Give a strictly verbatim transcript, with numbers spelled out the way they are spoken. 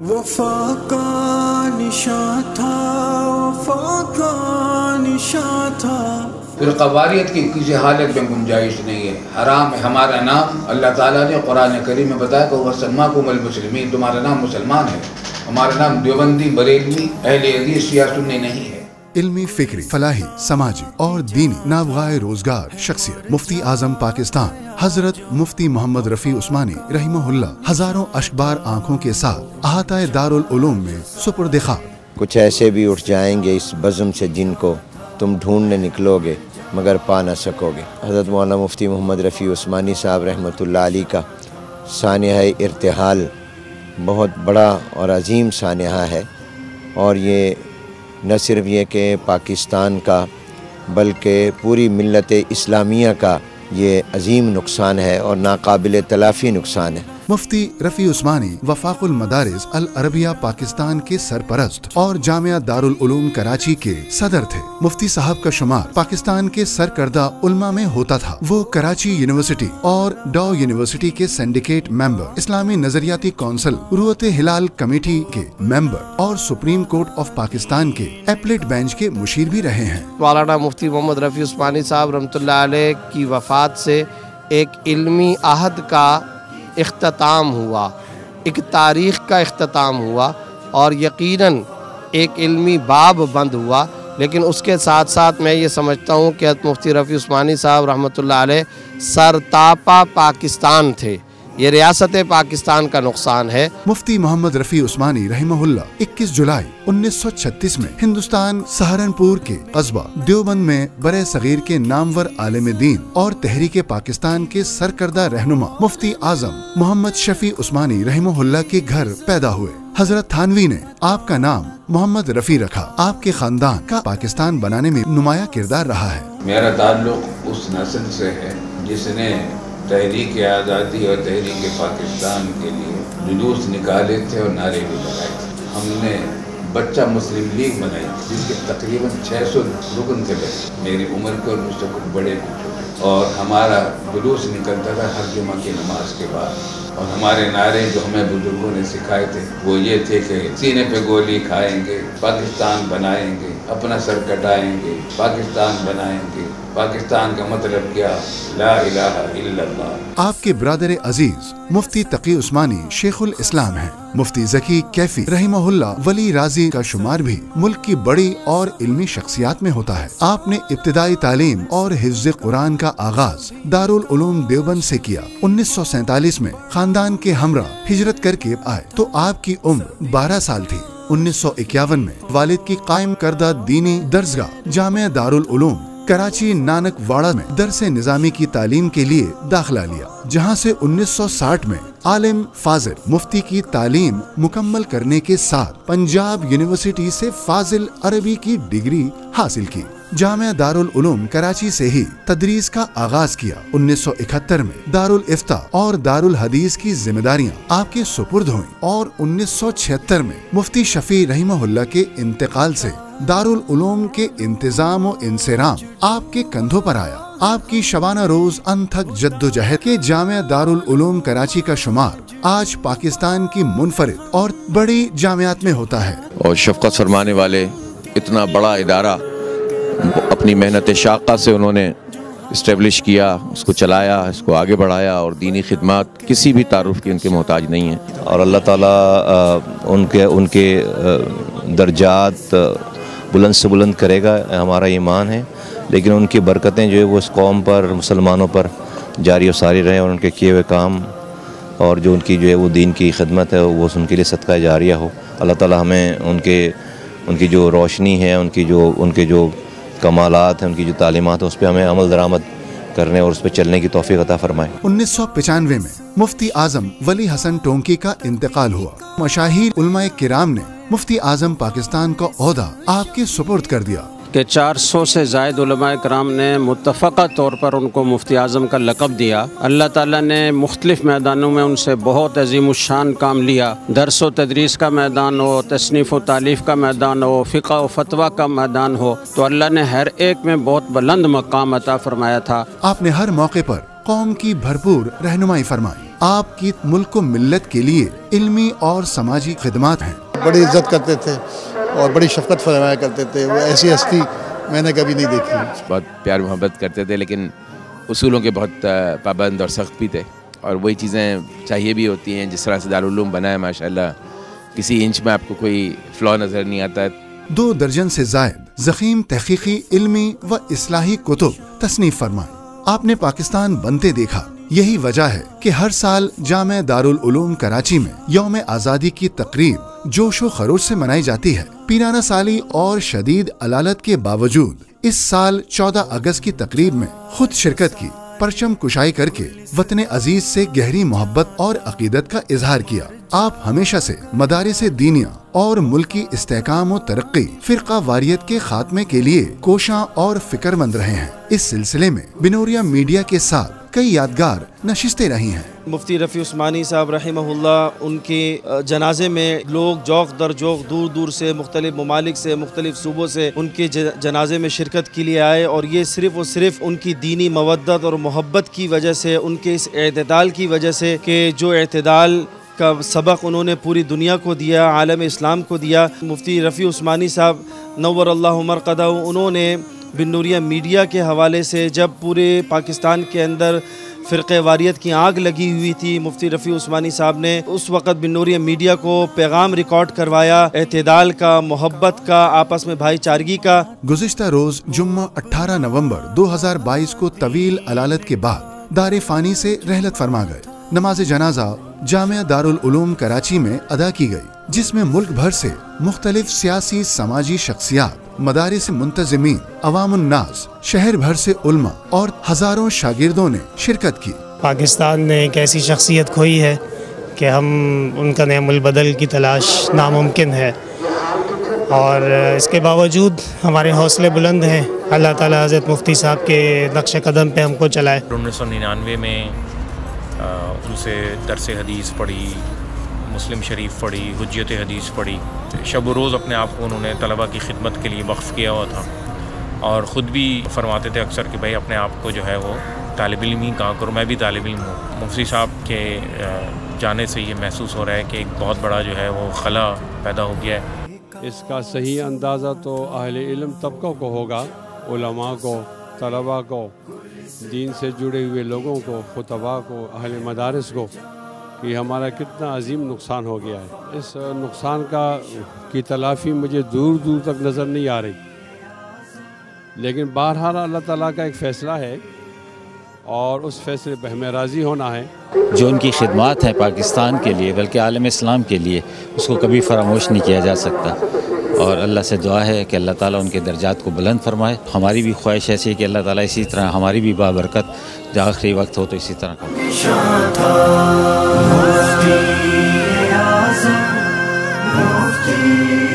وفا کا نشاں تھا، وفا کا نشاں تھا. پھر قواریت کی کسی حالت میں گنجائش نہیں ہے، حرام ہے. ہمارا نام اللہ تعالیٰ نے قرآن کریم میں بتایا کہ وَسَمَّاكُمُ الْمُسْلِمِينَ، تمہارا نام مسلمان ہے. ہمارا نام دیوبندی، بریلوی، اہل حدیث، شیعہ سنی نہیں ہے. علمی، فکری، فلاحی، سماجی اور دینی ناوغائے روزگار شخصیت مفتی اعظم پاکستان حضرت مفتی محمد رفیع عثمانی رحمہ اللہ ہزاروں اشکبار آنکھوں کے ساتھ احاطہ دارالعلوم میں سپرد خاک. کچھ ایسے بھی اٹھ جائیں گے اس بزم سے جن کو تم ڈھونڈنے نکلو گے مگر پا نہ سکو گے. حضرت مولانا مفتی محمد رفیع عثمانی صاحب رحمۃ اللہ علیہ کا سانحہ ارتحال بہت بڑا اور عظیم سانحہ ہے، اور یہ نہ صرف یہ کہ پاکستان کا بلکہ پوری ملت اسلامیہ کا یہ عظیم نقصان ہے اور ناقابل تلافی نقصان ہے. مفتی رفیع عثمانی وفاق المدارس العربیہ پاکستان کے سرپرست اور جامعہ دارالعلوم کراچی کے صدر تھے. مفتی صاحب کا شمار پاکستان کے سرکردہ علماء میں ہوتا تھا. وہ کراچی یونیورسٹی اور ڈاؤ یونیورسٹی کے سینڈیکیٹ ممبر، اسلامی نظریاتی کونسل، روت ہلال کمیٹی کے ممبر اور سپریم کورٹ آف پاکستان کے ایپلیٹ بینچ کے مشیر بھی رہے ہیں. مولانا مفتی محمد رفیع عثمانی صاحب رحمۃ اللہ علیہ کی وفات سے ایک علمی عہد کا اختتام ہوا، ایک تاریخ کا اختتام ہوا، اور یقیناً ایک علمی باب بند ہوا. لیکن اس کے ساتھ ساتھ میں یہ سمجھتا ہوں کہ مفتی رفیع عثمانی صاحب رحمۃ اللہ علیہ سرتاپا پاکستان تھے. یہ ریاست پاکستان کا نقصان ہے. مفتی محمد رفیع عثمانی رحمہ اللہ اکیس جولائی انیس سو چھتیس میں ہندوستان سہارنپور کے قصبہ دیوبند میں برے صغیر کے نامور عالم دین اور تحریک پاکستان کے سرکردہ رہنما مفتی اعظم محمد شفیع عثمانی رحمہ اللہ کے گھر پیدا ہوئے. حضرت تھانوی نے آپ کا نام محمد رفیع رکھا. آپ کے خاندان کا پاکستان بنانے میں نمایاں کردار رہا ہے. میرا تعلق اس نسل سے ہے جس نے تحریک آزادی اور تحریک پاکستان کے لیے جلوس نکالے تھے اور نعرے بھی لگائے تھے. ہم نے بچہ مسلم لیگ بنائی تھی جس کے تقریباً چھ سو رکن تھے. میری عمر کے اور مجھ سے کچھ بڑے کچھ، اور ہمارا جلوس نکلتا تھا ہر جمعہ کی نماز کے بعد. اور ہمارے نعرے جو ہمیں بزرگوں نے سکھائے تھے وہ یہ تھے کہ سینے پہ گولی کھائیں گے، پاکستان بنائیں گے، اپنا سر کٹائیں گے، پاکستان بنائیں گے. پاکستان کا مطلب کیا؟ لا الہ الا اللہ. آپ کے برادر عزیز مفتی تقی عثمانی شیخ الاسلام ہیں. مفتی ذکی کیفی رحمہ اللہ ولی راضی کا شمار بھی ملک کی بڑی اور علمی شخصیات میں ہوتا ہے. آپ نے ابتدائی تعلیم اور حفظ قرآن کا آغاز دارالعلوم دیوبند سے کیا. انیس سو سینتالیس میں خاندان کے ہمراہ ہجرت کر کے آئے تو آپ کی عمر بارہ سال تھی. انیس سو اکیاون میں والد کی قائم کردہ دینی درسگاہ جامعہ دارالعلوم کراچی نانک واڑہ میں درس نظامی کی تعلیم کے لیے داخلہ لیا، جہاں سے انیس سو ساٹھ میں عالم فاضل مفتی کی تعلیم مکمل کرنے کے ساتھ پنجاب یونیورسٹی سے فاضل عربی کی ڈگری حاصل کی. جامعہ دارالعلوم کراچی سے ہی تدریس کا آغاز کیا. انیس سو اکہتر میں دارالفتہ اور دارالحدیث کی ذمہ داریاں آپ کے سپرد ہوئیں، اور انیس سو چھہتر میں مفتی شفیع رحمہ اللہ کے انتقال سے دارالعلوم کے انتظام و انصرام آپ کے کندھوں پر آیا. آپ کی شبانہ روز انتھک جد و جہد کے جامعہ دارالعلوم کراچی کا شمار آج پاکستان کی منفرد اور بڑی جامعات میں ہوتا ہے. اور شفقت فرمانے والے اتنا بڑا ادارہ اپنی محنت شاقہ سے انہوں نے اسٹیبلش کیا، اس کو چلایا، اس کو آگے بڑھایا، اور دینی خدمات کسی بھی تعارف کی ان کے محتاج نہیں ہیں. اور اللہ تعالیٰ ان کے ان کے درجات بلند سے بلند کرے گا، ہمارا ایمان ہے. لیکن ان کی برکتیں جو ہے وہ اس قوم پر، مسلمانوں پر جاری و ساری رہیں، اور ان کے کیے ہوئے کام اور جو ان کی جو ہے وہ دین کی خدمت ہے وہ ان کے لیے صدقہ جاریہ ہو. اللہ تعالیٰ ہمیں ان کے ان کی جو روشنی ہے، ان کی جو ان کے جو کمالات ہیں، ان کی جو تعلیمات ہیں، اس پہ ہمیں عمل درآمد کرنے اور اس پہ چلنے کی توفیق عطا فرمائے. انیس سو پچانوے میں مفتی اعظم ولی حسن ٹونکی کا انتقال ہوا. مشاہیر علماء کرام نے مفتی اعظم پاکستان کا عہدہ آپ کے سپرد کر دیا کہ چار سو سے زائد علماء کرام نے متفقہ طور پر ان کو مفتی اعظم کا لقب دیا. اللہ تعالیٰ نے مختلف میدانوں میں ان سے بہت عظیم الشان کام لیا. درس و تدریس کا میدان ہو، تصنیف و تالیف کا میدان ہو، فقہ و فتویٰ کا میدان ہو، تو اللہ نے ہر ایک میں بہت بلند مقام عطا فرمایا تھا. آپ نے ہر موقع پر قوم کی بھرپور رہنمائی فرمائی. آپ کی ملک و ملت کے لیے علمی اور سماجی خدمات ہیں۔ بڑی عزت کرتے تھے اور بڑی شفقت فرمایا کرتے تھے، وہ ایسی ہستی میں نے کبھی نہیں دیکھی۔ بہت پیار محبت کرتے تھے، لیکن اصولوں کے بہت پابند اور سخت بھی تھے، اور وہی چیزیں چاہیے بھی ہوتی ہیں جس طرح سے دارالعلوم بنا ہے ماشاءاللہ، کسی انچ میں آپ کو کوئی فلاw نظر نہیں آتا ہے۔ دو درجن سے زائد ضخیم تحقیقی، علمی و اصلاحی کتب تصنیف فرمائے۔ آپ نے پاکستان بنتے دیکھا، یہی وجہ ہے کہ ہر سال جامع دارالعلوم کراچی میں یوم آزادی کی تقریب جوش و خروش سے منائی جاتی ہے۔ پیرانہ سالی اور شدید علالت کے باوجود اس سال چودہ اگست کی تقریب میں خود شرکت کی، پرچم کشائی کر کے وطن عزیز سے گہری محبت اور عقیدت کا اظہار کیا۔ آپ ہمیشہ سے مدارس دینیہ اور ملکی استحکام و ترقی، فرقہ واریت کے خاتمے کے لیے کوشاں اور فکر مند رہے ہیں۔ اس سلسلے میں بنوریا میڈیا کے ساتھ کئی یادگار نشستیں رہی ہیں۔ مفتی رفیع عثمانی صاحب رحمہ اللہ، ان کے جنازے میں لوگ جوق در جوق دور دور سے، مختلف ممالک سے، مختلف صوبوں سے ان کے جنازے میں شرکت کے لیے آئے، اور یہ صرف اور صرف ان کی دینی مودت اور محبت کی وجہ سے، ان کے اس اعتدال کی وجہ سے کہ جو اعتدال کا سبق انہوں نے پوری دنیا کو دیا، عالم اسلام کو دیا۔ مفتی رفیع عثمانی صاحب نور اللہ مرقدہ، انہوں نے بنوریا میڈیا کے حوالے سے جب پورے پاکستان کے اندر فرقہ واریت کی آگ لگی ہوئی تھی، مفتی رفیع عثمانی صاحب نے اس وقت بنوریا میڈیا کو پیغام ریکارڈ کروایا اعتدال کا، محبت کا، آپس میں بھائی چارگی کا۔ گزشتہ روز جمعہ اٹھارہ نومبر دو ہزار بائیس کو طویل علالت کے بعد دار فانی سے رحلت فرما گئے۔ نماز جنازہ جامعہ دارالعلوم کراچی میں ادا کی گئی، جس میں ملک بھر سے مختلف سیاسی سماجی شخصیات، مدارس منتظمین، عوام الناس، شہر بھر سے علماء اور ہزاروں شاگردوں نے شرکت کی۔ پاکستان نے ایک ایسی شخصیت کھوئی ہے کہ ہم ان کا نعم البدل کی تلاش ناممکن ہے، اور اس کے باوجود ہمارے حوصلے بلند ہیں۔ اللہ تعالیٰ حضرت مفتی صاحب کے نقش قدم پہ ہم کو چلائے۔ انیس سو ننانوے میں ان سے درس حدیث پڑھی، مسلم شریف پڑھی، حجیت حدیث پڑھی۔ شب و روز اپنے آپ کو انہوں نے طلباء کی خدمت کے لیے وقف کیا ہوا تھا، اور خود بھی فرماتے تھے اکثر کہ بھائی اپنے آپ کو جو ہے وہ طالب علم ہی کہا کرو، میں بھی طالب علم ہوں۔ مفتی صاحب کے جانے سے یہ محسوس ہو رہا ہے کہ ایک بہت بڑا جو ہے وہ خلا پیدا ہو گیا ہے۔ اس کا صحیح اندازہ تو اہل علم طبقوں کو ہوگا، علماء کو، طلباء کو، دین سے جڑے ہوئے لوگوں کو، خطباء کو، اہل مدارس کو، کہ ہمارا کتنا عظیم نقصان ہو گیا ہے۔ اس نقصان کا کی تلافی مجھے دور دور تک نظر نہیں آ رہی، لیکن بہرحال اللہ تعالیٰ کا ایک فیصلہ ہے، اور اس فیصلے پہ ہمیں راضی ہونا ہے۔ جو ان کی خدمات ہیں پاکستان کے لیے بلکہ عالم اسلام کے لیے، اس کو کبھی فراموش نہیں کیا جا سکتا، اور اللہ سے دعا ہے کہ اللہ تعالیٰ ان کے درجات کو بلند فرمائے۔ ہماری بھی خواہش ایسی ہے کہ اللہ تعالیٰ اسی طرح ہماری بھی بابرکت جو آخری وقت ہو تو اسی طرح کا